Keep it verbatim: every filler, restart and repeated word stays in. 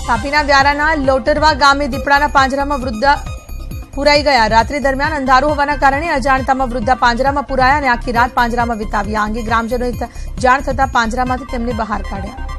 તાપીના વ્યારાના લોટરવા ગામે દીપડાના પાંજરામાં વૃદ્ધ પુરાઈ ગયા। રાત્રિ દરમિયાન અંધારું હોવાના કારણે અજાણતામાં વૃદ્ધ પાંજરામાં પુરાયા અને આખી રાત પાંજરામાં વિતાવી। આ અંગે ગ્રામજનોએ જાણ થતા પાંજરામાંથી તેમને બહાર કાઢ્યા।